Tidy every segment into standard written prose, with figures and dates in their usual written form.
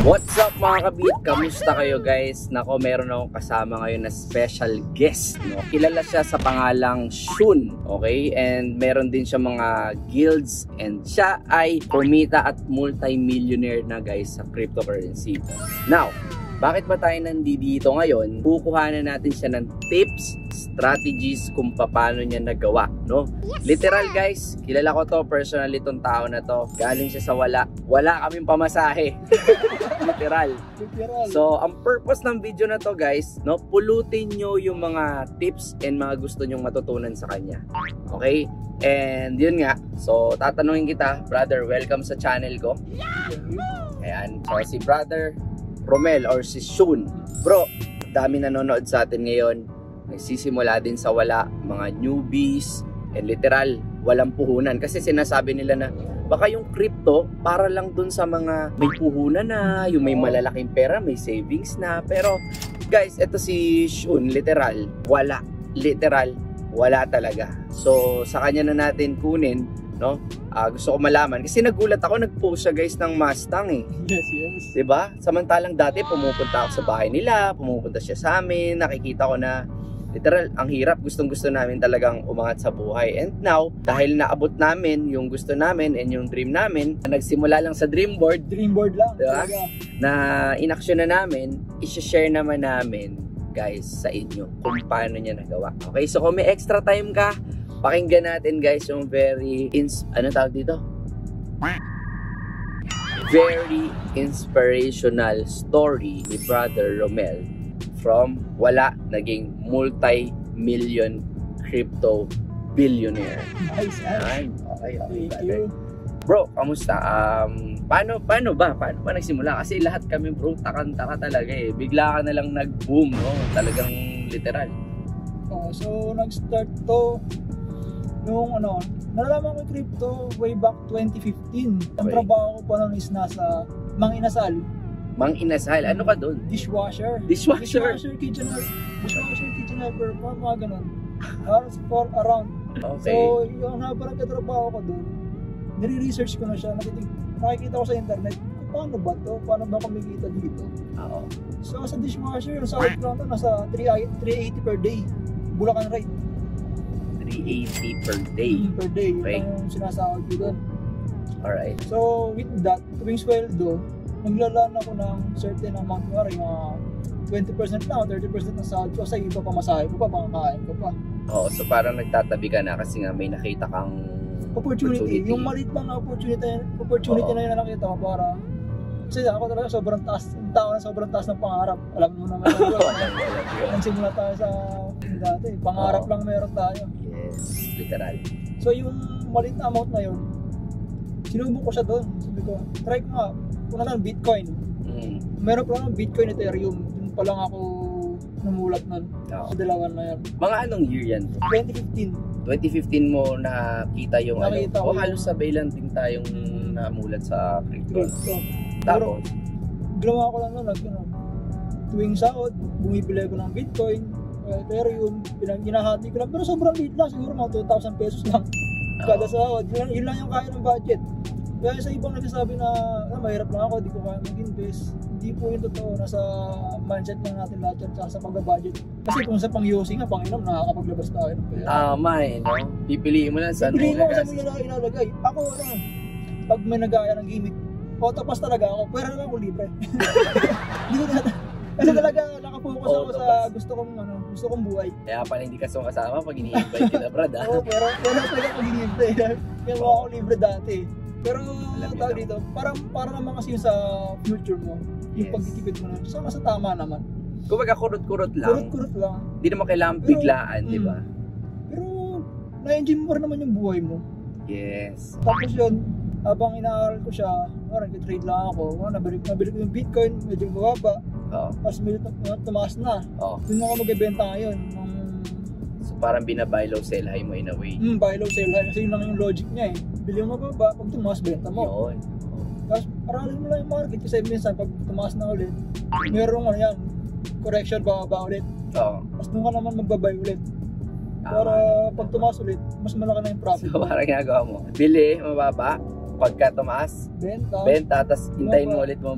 What's up mga kabit? Kamusta kayo guys? Nako, meron akong kasama ngayon na special guest, no? Kilala siya sa pangalang Shun, okay? And meron din siya mga guilds and siya ay kumita at multi-millionaire na guys sa cryptocurrency. Now, bakit ba tayo nandito ngayon? Kukuhanan natin siya ng tips, strategies kung paano niya nagawa, no? Literal guys, kilala ko to, personally tong tao na to. Galing siya sa wala kaming pamasahe. Literal. So, ang purpose ng video na to guys, no, pulutin nyo yung mga tips and mga gusto nyong matutunan sa kanya. Okay? And yun nga, so tatanungin kita, brother, welcome sa channel ko. Ayan, so si brother Romel or si Shun. Bro, dami nanonood sa atin ngayon. Nagsisimula din sa wala, mga newbies, and literal, walang puhunan. Kasi sinasabi nila na baka yung crypto para lang dun sa mga may puhunan na, yung may malalaking pera, may savings na. Pero guys, eto si Shun, literal, wala. Literal, wala talaga. So sa kanya na natin kunin, no? Gusto ko malaman kasi nagulat ako, nag-post siya guys ng Mustang eh. Yes. Diba? Samantalang dati pumupunta ako sa bahay nila, pumupunta siya sa amin, nakikita ko na literal, ang hirap, gustong-gusto namin talagang umangat sa buhay. And now, dahil naabot namin yung gusto namin and yung dream namin, nagsimula lang sa dream board lang, diba? Na inaksyon na namin, i-share naman namin guys sa inyo kung paano niya nagawa. Okay, so kung may extra time ka, pakinggan natin guys yung very ano tawag dito? Very inspirational story ni Brother Romel from wala naging multi-million crypto billionaire. Nice. Okay. Thank you. Bro, kamusta? Paano ba nagsimula? Kasi lahat kami bro, taka talaga eh. Bigla ka na lang nag-boom, no? Talagang literal. So nag-start to nung nalalaman ko yung crypto way back 2015. Ang trabaho ko pa noon is nasa Mang Inasal. Mang Inasal? Ano ka doon? Dishwasher, kitchen helper, mga ganun. For around. Okay. So yung habang nagtatrabaho ko doon, nire-research ko na siya, nakikita ko sa internet, paano ba to? Paano ba kumikita dito? Oo. So sa dishwasher, sa outfront nasa 380 per day. Bulacan rate. 380 per day. Per day. Okay. Yung sinasahod ko doon. Alright. So with that, tuwing sweldo, naglalaan ako ng certain amount, mga 20% lang, 30% ng sahod ko. Kasi iba pa masahe ko pa, pangkain ko pa. Oo, so parang nagtatabi ka na kasi nga may nakita kang opportunity. Yung maliit lang na opportunity na yun na nakita ko para kasi ako talaga sobrang taas, yung tao na sobrang taas ng pangarap. Alam mo naman ang simula tayo sa dati, pangarap lang meron tayo. Yes, literal. So yung maliit na amount na yun, sinubok ko siya doon. Sabi ko, try ko nga, kung na lang Bitcoin. Meron pa lang Bitcoin, Ethereum. Doon pa lang ako numulat nun sa dalawan na yan. Mga anong year yan? 2015 mo nakita yung halos sabay lang din tayong namulat sa crypto. Pero ginawa ko lang nun, tuwing sahod, bumibili ko ng Bitcoin, Ethereum, ginahati ko lang, pero sobrang liit lang, siguro mga 2,000 pesos lang kada sahod. Yun lang yung kaya ng budget. Kaya sa ibang nagsasabi na mahirap lang ako, di ko kaya mag-invest, hindi po yung totoo. Nasa mindset lang natin lahat yan sa pag-budget. Kasi kung sa pang-using nga, pang-inom, nakakapaglabas tayo ng pera. No? Pipiliin mo lang saan mo ilalagay. Ako, pag may nag-aaya ng gimmick, autopass talaga ako, pwera lang ako libre. Kasi talaga nakapokus ako sa gusto kong buhay. Kaya pala hindi ka kasama pag ini-invite kita, brad. Oo, pero talaga pag ini-invite. Kaya ako libre dati. Pero tawag dito, para naman kasi yung sa future mo, yung pagtitipid mo na, sa tama naman. Kumbaga kurot-kurot lang. Kurot lang. Hindi naman kailangan biglaan, di ba? Pero na-enjoy mo rin naman yung buhay mo. Yes. Tapos yun, habang inaaral ko siya, nag-trade lang ako, nabili ko yung Bitcoin, medyo mababa. Tapos medyo tumaas na. Doon ako mag-ibenta ngayon. So parang bina-buy low sell high mo in a way. Buy low sell high, kasi yun lang yung logic niya eh. Bili mo mababa, pag tumaas, benta mo. Yun. Tapos aralin mo lang yung market, kasi minsan pag tumaas na ulit, meron yan, correction, bababa ulit. Tapos doon ka naman magbabay ulit. Para pag tumaas ulit, mas malaki na yung profit. So parang ginagawa mo, bili, mababa, pagka tumaas, benta, tapos hintayin mo ulit mo ba?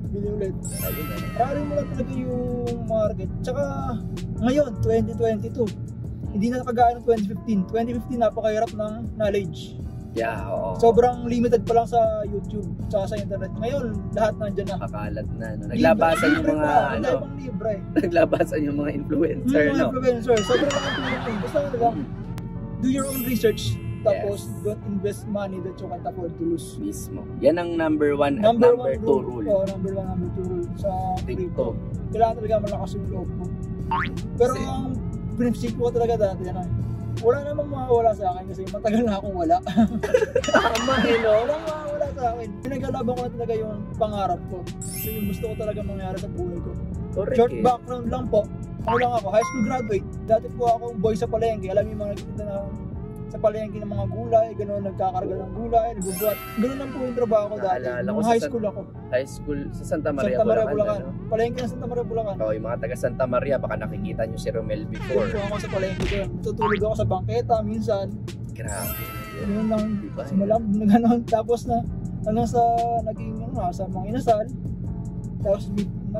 bili ulit. Ayun, ano? Rari mo lang talaga yung market. Tsaka ngayon, 2022, hindi na kagaya ng 2015. 2015 napakahirap ng knowledge. Yeah, oo. Sobrang limited pa lang sa YouTube tsaka sa internet. Ngayon, lahat nandiyan na. Kakalat na. No? Naglabasan yung mga, ano, libre. naglabasan yung mga influencer, Mga no? influencer. Sobrang nakakatulong. Basta ano lang, do your own research. Tapos, don't invest money that you can't afford to lose. Mismo. Yan ang number 1 at number 2 rule. Number 1, number 2 rule sa Crypto. Kailangan talaga malakas yung loob mo. Pero ang prinsipyo ko talaga dati, ano, wala namang mawawala sa akin kasi matagal na akong wala. Tama, no? Walang mawawala sa akin. Pinaglalaban ko na talaga yung pangarap ko. So yung gusto ko talaga mangyari sa buhay ko. Correct, Short background lang po. Ako lang ako, high school graduate. Dati po akong boy sa palengke. Alam yung mga nakikita na sa palengke ng mga gulay, gano'n, nagkakarga ng gulay, nagbubuhat. Gano'n lang po yung trabaho ko dati. Naalala ko Nung sa high school ako. High school sa Santa Maria, Santa Maria, Bulacan. Bulacan. Ano? Palengke ng Santa Maria, Bulacan. Oh, yung mga taga Santa Maria, baka nakikita nyo si Romel before. Doon po ako sa palengke doon. Tutulog ako sa bangketa minsan. Grabe. Yun lang, Diba? simulan na gano'n. Tapos na, hanggang sa naging, ano, sa mga inasal. Tapos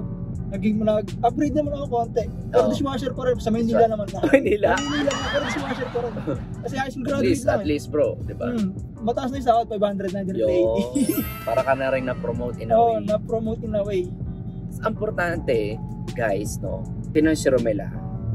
nag-upgrade naman ako konti. Pero dishwasher pa rin, sa Maynila naman na. Manila? Maynila na, pero dishwasher pa rin. Kasi high school graduate lang. At least bro, di ba? Mataas na yung sahod, 500 na din. Para ka na rin na-promote in a Oo, way. na-promote in a way. Ang importante, guys, no, tinan si Romela.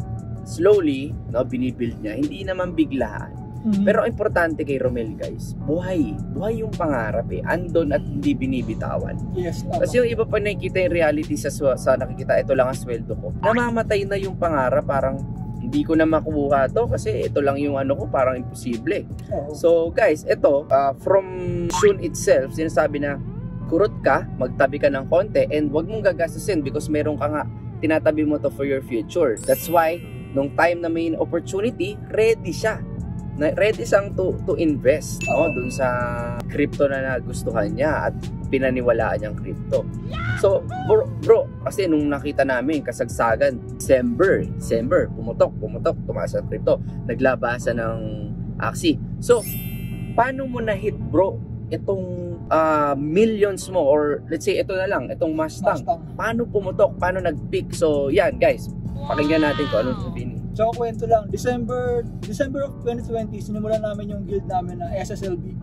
Slowly, no, binibuild niya. Hindi naman biglaan. Pero ang importante kay Romel, guys, buhay. Buhay yung pangarap eh. Andon at hindi binibitawan. Yes, tama. Kasi yung iba pa nakikita yung reality sa nakikita, ito lang ang sweldo ko. Namamatay na yung pangarap, parang hindi ko na makuha to kasi ito lang yung ano ko, parang imposible. Oo. So guys, ito, from Shun itself, sinasabi na, kurot ka, magtabi ka ng konti, and wag mong gagastusin because meron ka nga, tinatabi mo to for your future. That's why, nung time na may opportunity, ready siya. Ready siyang to invest, no, dun sa crypto na nagustuhan niya at pinaniwalaan niyang crypto. So bro, kasi nung nakita namin kasagsagan, December, pumutok, tumaas ang crypto, naglabasa ng Axie. So paano mo na hit, bro, itong millions mo, or let's say ito na lang, itong Mustang. Paano pumutok, paano nag-peak? So yan guys, pakinggan natin kung anong sabihin. So kwento lang, December of 2020, sinimulan namin yung guild namin na SSLB.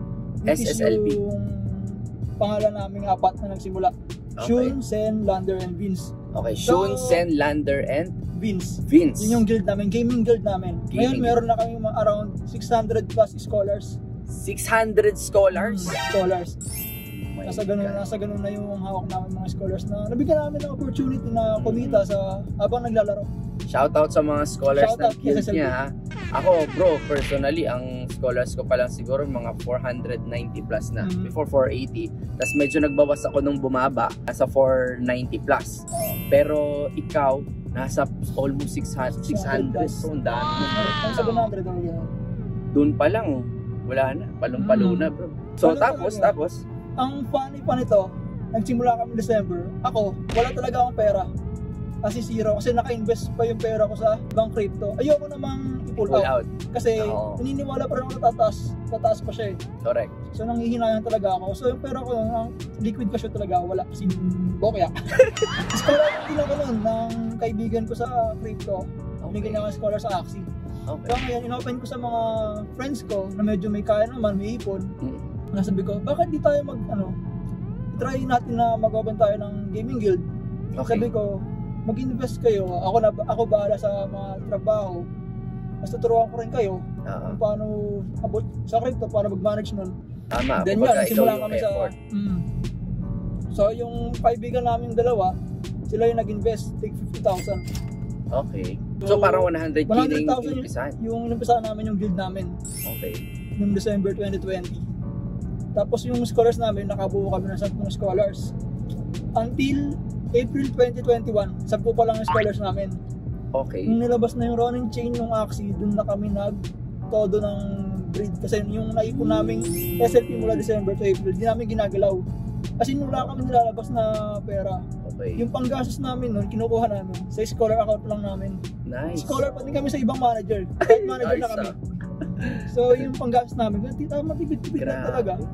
SSLB. Yung pangalan namin apat na nagsimula. Okay. Shun, Sen, Lander, and Vince. Okay, So, Shun, Sen, Lander, and Vince. Vince. Yun yung guild namin, gaming guild namin. Ngayon meron na kami around 600 plus scholars. 600 scholars? Scholars. Oh my Nasa God. ganun na yung hawak namin mga scholars na nabigyan namin ng opportunity na kumita sa habang naglalaro. Shoutout sa mga scholars Shoutout ng guild SSLB. niya, ha? Ako, bro, personally, ang scholars ko pa lang siguro mga 490 plus na. Before 480. Tapos medyo nagbawas ako nung bumaba, nasa 490 plus. Pero ikaw, nasa almost 600. So, ang dami. Ang 700 ako yun. Doon pa lang, wala na. Palong-palo na, bro. So, tapos? Ang funny pa nito, nagsimula kami December. Ako, wala talaga akong pera. Kasi zero. Kasi naka-invest pa yung pera ko sa ibang crypto. Ayoko namang i-pull out. Kasi naniniwala pa rin ako na tataas pa siya eh. Correct. So nanghihinayang talaga ako. So yung pera ko, ang liquid cash talaga, wala. Kasi bokya. Scholar din ako nun ng kaibigan ko sa crypto. Binigyan niya scholar sa Axie. Okay. So ngayon, inopen ko sa mga friends ko na medyo may kaya naman, may ipon. Nasabi ko, bakit di tayo try natin na mag-open tayo ng gaming guild. Okay. Sabi ko, mag-invest kayo, ako bahala sa mga trabaho. Basta turuan ko rin kayo kung paano abot sa crypto, paano mag-manage nun. Tama. Then yun, simula kami sa so yung kaibigan namin dalawa, sila yung nag-invest, take 50,000. Okay. So parang 100k na yung umpisahan. Yung umpisahan namin yung guild namin. Okay. Noong December 2020. Tapos yung scholars namin, nakabuo kami ng 10 scholars. Until April 2021, 10 pa lang yung scholars namin. Okay. Nung nilabas na yung running chain ng Axie, dun na kami nag-todo ng breed. Kasi yung naipon naming SLP mula December to April, di namin ginagalaw. Kasi wala kami nilalabas na pera. Okay. Yung panggastos namin nun, kinukuha namin. Sa scholar account lang namin. Nice. Scholar pa din kami sa ibang manager. Kahit manager na kami. So yung panggastos namin, matipid-tipid lang talaga.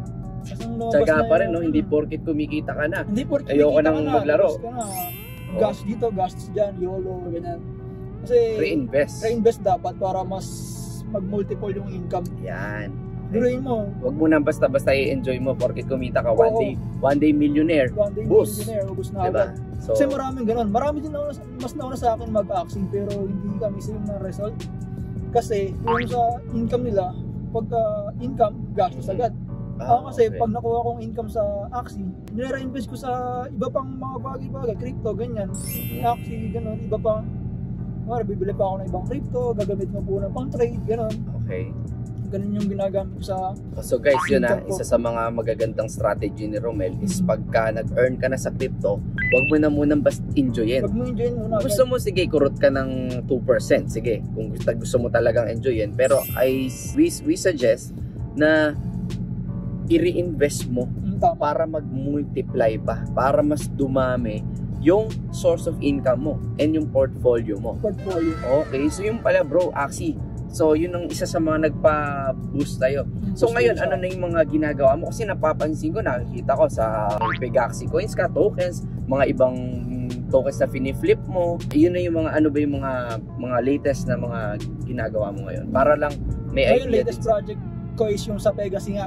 Tsaga pa rin, no? Hindi porket kumikita ka na. Hindi porket ayoko kumikita nang ka na, maglaro. ka na. Gas dito, gastos dyan, YOLO, ganyan. Kasi reinvest dapat para mas mag-multiple yung income. Yan. Duruin mo. Huwag mo nang basta-basta i-enjoy mo porket kumita ka one day millionaire. Ubus na diba? agad. So, kasi maraming ganun. Marami din mas nauna sa akin mag-axing pero hindi kami same na result. Kasi yung sa income nila, pagka income, gastos agad. Ako kasi pag nakuha kong income sa Axie, nire-invest ko sa iba pang mga bagay-bagay, crypto, ganyan. Axie, ganun, iba pang, bibili pa ako ng ibang crypto, gagamit mo po ng pang trade, ganun. Okay. Ganun yung ginagamit ko sa... So guys, yun isa sa mga magagandang strategy ni Romel is pagka nag-earn ka na sa crypto, wag mo na munang basta enjoyin. Wag mo enjoyin muna. Gusto mo, sige, kurot ka ng 2%, sige, kung gusto mo talagang enjoyin. Pero we suggest na i-reinvest mo para mag-multiply pa, para mas dumami yung source of income mo and yung portfolio mo. Okay, so yung pala bro, Axie. So yun ang isa sa mga nagpa-boost tayo. So ngayon, ano na yung mga ginagawa mo? Kasi napapansin ko, nakikita ko sa Pegaxi Coins ka, tokens, mga ibang tokens na fini-flip mo. Yun na yung mga, ano ba yung mga latest na mga ginagawa mo ngayon? Para lang may idea. Yung latest project ko is yung sa Pegaxi.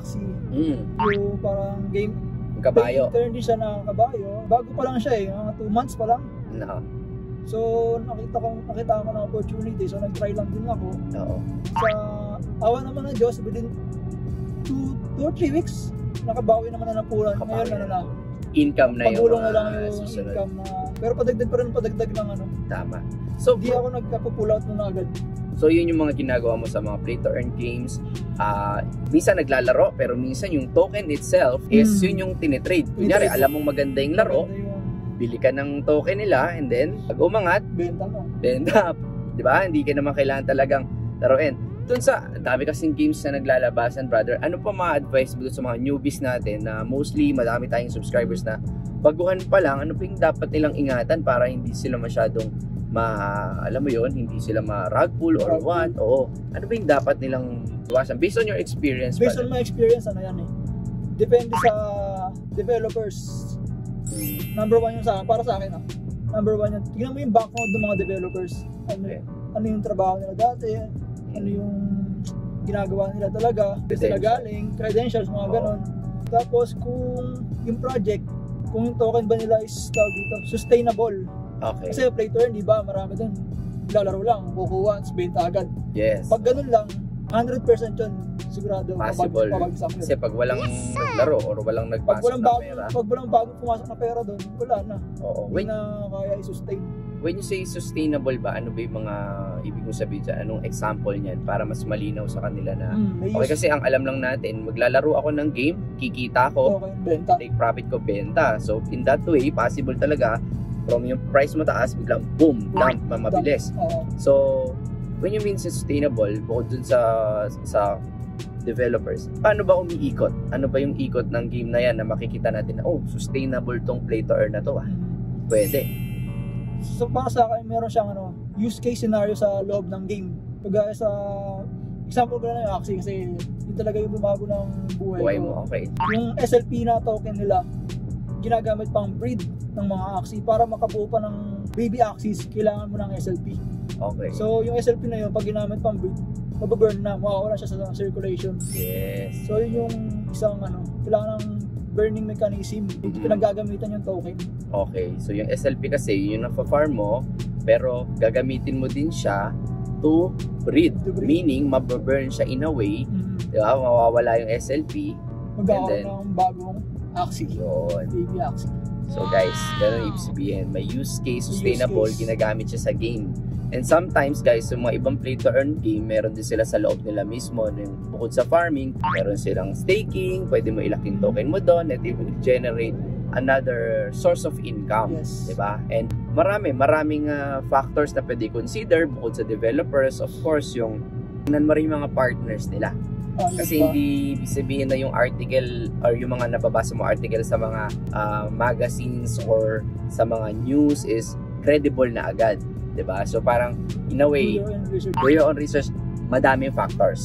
Yung parang game. Kabayo. Turn din siya na kabayo. Bago pa lang siya mga 2 months pa lang. No. So nakita ko ng opportunity. So nag-try lang din ako. Oo. Sa awa naman ng Diyos, within 2 or 3 weeks, nakabawi naman na ng pulan. Ngayon na. Income na yung pagulong na lang yung income na. Pero padagdag ng ano. Tama. So hindi ako nagpa-pull out muna agad. So yun yung mga ginagawa mo sa mga play-to-earn games. Minsan naglalaro, pero minsan yung token itself is yun yung tinitrade. Kunyari, alam mong maganda yung laro, bili ka ng token nila, and then pag umangat, benta. Diba? Hindi ka naman kailangan talagang laruin. Dun sa dami kasing games na naglalabasan, brother, ano pa ma-advise mo sa mga newbies natin na mostly madami tayong subscribers na baguhan pa lang, ano pa yung dapat nilang ingatan para hindi sila masyadong alam mo yun, hindi sila ma-rug pull or what? Oo. Ano ba yung dapat nilang iwasan? Based on your experience. Based on my experience, ano yan depende sa developers. Number 1 yung para sa akin Number 1 yun. Tingnan mo yung background ng mga developers. Ano yung trabaho nila dati, ano yung ginagawa nila talaga, sila galing, credentials, mga ganon. Tapos kung yung project, kung yung token ba nila is sustainable. Okay. Kasi play to earn, di ba? Marami dun. Lalaro lang, kukuha, benta agad. Yes. Pag ganun lang, 100% yun, sigurado. Possible. Kasi pag walang naglaro or walang nagpasok na pera. Pag walang bago pumasok na pera dun, wala na. Oo. Hindi na kaya i-sustain. When you say sustainable ba, ano ba yung mga ibig kong sabihin dyan? Anong example niyan para mas malinaw sa kanila na okay, kasi ang alam lang natin, maglalaro ako ng game, kikita ko, take profit ko, benta. So in that way, possible talaga from yung price mo taas, biglang boom, dump, mabilis. So when you mean sustainable, bukod dun sa developers, paano ba umiikot? Ano ba yung ikot ng game na yan na makikita natin na sustainable tong play to earn na to Pwede. So para sa akin, meron siyang use case scenario sa loob ng game. Pagaya sa example ko na yung Axie kasi yun talaga yung bumago ng buhay ko. Mo, okay. Yung SLP na token nila, ginagamit pang breed ng mga Axie para makabuo pa ng baby Axies, kailangan mo ng SLP. Okay. So yung SLP na yun, pag ginamit pang breed, mababurn na, mawawala siya sa circulation. Yes. So yun yung isang kailangan ng burning mechanism, pinagagamitan yung token. Okay, so yung SLP kasi yun ang farm mo, pero gagamitin mo din siya to breed. Meaning mababurn siya in a way, diba? Mawawala yung SLP, magkakaroon ng bagong Axie. Yun. Baby Axie. So guys, ganun ibig sabihin, may use case, sustainable, ginagamit siya sa game. And sometimes guys, yung mga ibang play to earn game, meron din sila sa loob nila mismo. Bukod sa farming, meron silang staking, pwede mo ilaking token mo doon, at it will generate another source of income. Yes. Diba? And maraming factors na pwede consider bukod sa developers. Of course, yung tingnan mo rin yung mga partners nila. Kasi hindi sabihin na yung article or yung mga nababasa mo article sa mga magazines or sa mga news is credible na agad. Diba? So parang in a way, do your own research, madaming factors.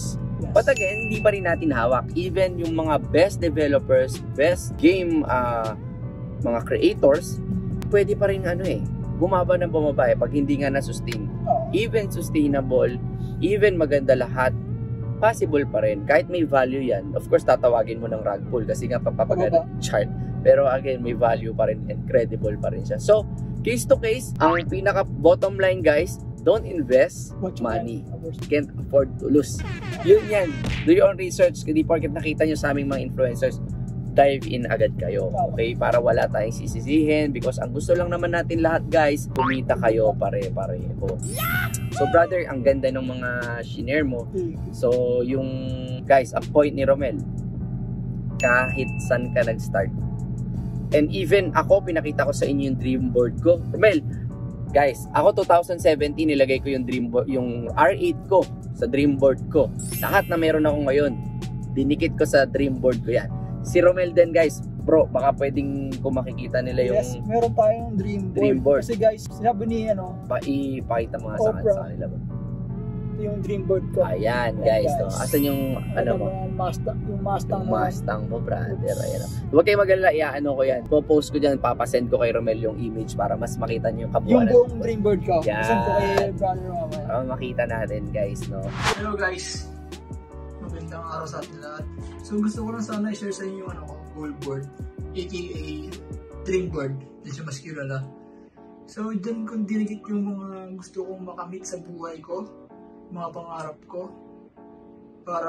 Yes. But again, hindi pa rin natin hawak. Even yung mga best developers, best game mga creators, pwede pa rin bumaba ng bumaba pag hindi nga na-sustain. Even sustainable, even maganda lahat, possible pa rin. Kahit may value yan, of course tatawagin mo ng rug pull kasi nga papapagana chart. Pero again, may value pa rin and credible pa rin siya. So, case to case, ang pinaka bottom line guys, don't invest money. You can't afford to lose. Yun yan. Do your own research. Hindi porket nakita nyo sa aming mga influencers, dive in agad kayo. Okay? Para wala tayong sisisihin. Because ang gusto lang naman natin lahat guys, kumita kayo pare-pareho. So brother, ang ganda ng mga shinare mo. So yung guys, ang point ni Romel, kahit saan ka nag-start. And even ako, pinakita ko sa inyo yung dream board ko. Romel, guys, ako 2017 nilagay ko yung dream board, yung R8 ko sa dream board ko. Lahat na meron ako ngayon, dinikit ko sa dream board ko yan. Si Romel din guys, bro, baka pwedeng kung makikita nila yung... Yes, meron tayong dream board. Kasi guys, sabi ni ipakita mo nga sa kanila ba? Ito yung dream board ko. Ayan guys, no? Asan yung mo? Yung Mustang mo, brother. Ayan. Huwag kayo mag-alala, ko yan. Po-post ko dyan, papasend ko kay Romel yung image para mas makita nyo yung kabuuan. Yung buong dream board ko. Yan. Send ko kay brother mamaya. Para makita natin guys, no? Hello guys. Magandang araw sa atin lahat. So gusto ko lang sana i-share sa inyo yung goal board, aka dream board, hindi siya mas kilala. So dyan kung dinigit yung mga gusto kong makamit sa buhay ko, mga pangarap ko, para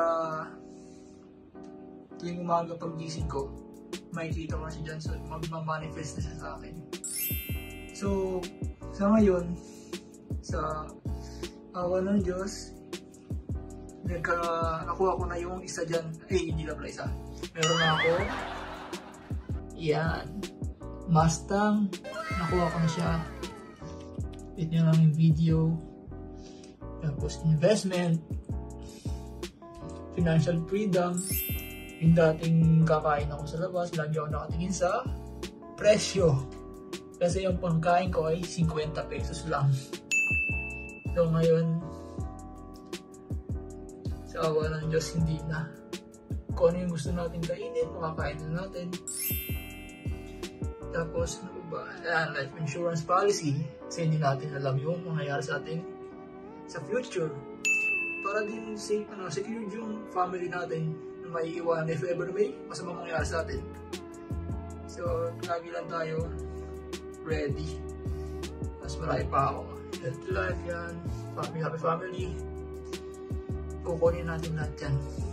tuwing umaga pag-gising ko, makikita ko na siya dyan, so magmamanifest na siya sa akin. So sa ngayon, sa awa ng Diyos, nakuha ko na yung isa dyan. Hindi na pala isa. Meron na ako. Yan. Mustang. Nakuha ko na siya. Ito nyo lang yung video. Tapos investment. Financial freedom. Yung dating kakain ako sa labas, lagi ako nakatingin sa presyo. Kasi yung pangkain ko ay 50 pesos lang. So ngayon, sa awa ng Diyos, hindi na. Kung ano yung gusto natin kainin, makakain na natin. Tapos, life insurance policy, kasi hindi natin alam yung mangyayari sa atin sa future. Para din secure yung family natin na maiiwan if ever may masama mangyayari sa atin. So, lagi lang tayo ready. Mas marami pa ako. Healthy life yan, happy family. Kukunin natin lahat yan.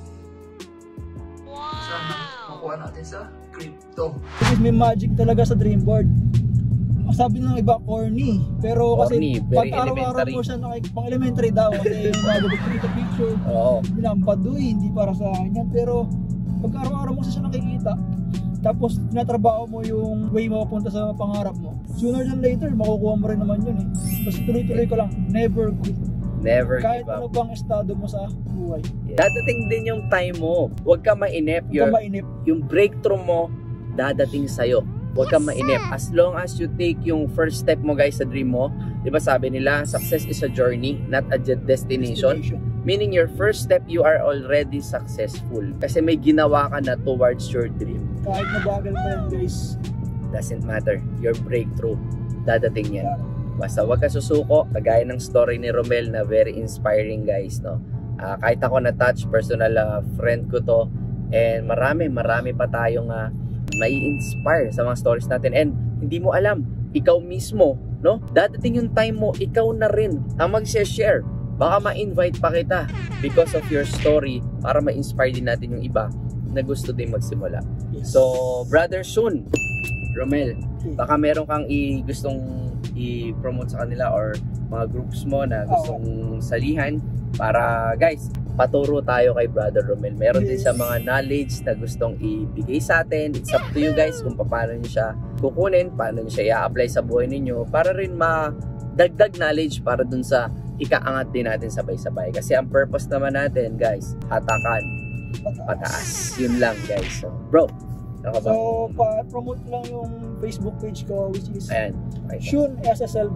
Sana makuha natin sa crypto. Because may magic talaga sa dream board. Sabi ng iba corny, pero kasi pag araw-araw mo siya pang elementary daw kasi nagabot ko picture. Binampadoy, hindi para sa akin yan, pero pag araw-araw mo siya nakikita, tapos tinatrabaho mo yung way mo papunta sa pangarap mo, sooner than later makukuha mo rin naman yun Basta tuloy-tuloy ko lang, never quit. Never kahit give up. Ano bang estado mo sa buhay. Dadating din yung time mo. Huwag ka mainip. Yung breakthrough mo, dadating sa'yo. Huwag ka mainip. As long as you take yung first step mo guys sa dream mo, di ba sabi nila, success is a journey, not a destination. Meaning your first step, you are already successful. Kasi may ginawa ka na towards your dream. Kahit mabagal pa yan guys. Doesn't matter. Your breakthrough, dadating yan. Basta wag ka susuko, kagaya ng story ni Romel na very inspiring guys, no? Kahit ako na-touch, personal friend ko to, and marami pa tayong mai-inspire sa mga stories natin, and hindi mo alam, ikaw mismo, no? Dadating yung time mo, ikaw na rin ang mag-share. Baka ma-invite pa kita because of your story para ma-inspire din natin yung iba na gusto din magsimula. Yes. So, brother, soon, Romel, baka meron kang gustong i-promote sa kanila or mga groups mo na gustong salihan para guys, paturo tayo kay Brother Romel. Meron din siya mga knowledge na gustong ibigay sa atin. It's up to you guys kung paano niyo siya kukunin, paano niyo siya i-apply sa buhay ninyo para rin madagdag knowledge para dun sa ikaangat din natin sabay-sabay. Kasi ang purpose naman natin guys, hatakan pataas. Yun lang guys. So, bro, so, pa-promote lang yung Facebook page ko which is Shun SSLB.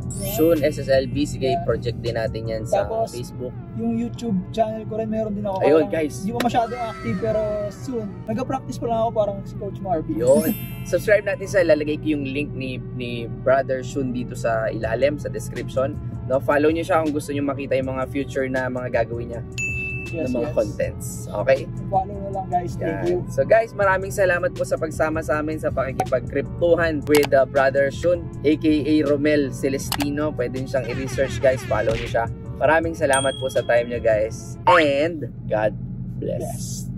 Shun SSLB, sige, Yeah. project din natin yan sa Tapos, Facebook. Yung YouTube channel ko rin, meron din ako. Ayun, Parang guys. Hindi pa masyadong active pero soon. Nag-practice pa lang ako parang si Coach Marvin. Yun. Subscribe natin sa ilalagay ko yung link ni Brother Shun dito sa ilalim, sa description. No, follow niyo siya kung gusto niyo makita yung mga future na mga gagawin niya. Yes, ng mga yes. contents. Okay? Follow na lang guys. Thank you. Yan. So guys, maraming salamat po sa pagsama sa amin sa pakikipagkriptuhan with Brother Shun, aka Romel Celestino. Pwede nyo siyang i-research guys. Follow nyo siya. Maraming salamat po sa time nyo guys. And God bless. Yes.